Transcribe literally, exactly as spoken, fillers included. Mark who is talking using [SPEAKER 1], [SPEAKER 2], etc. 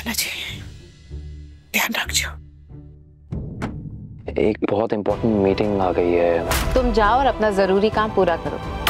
[SPEAKER 1] बालाजी, ध्यान रखियो।
[SPEAKER 2] एक बहुत इंपॉर्टेंट मीटिंग आ गई है।
[SPEAKER 3] तुम जाओ और अपना जरूरी काम पूरा करो।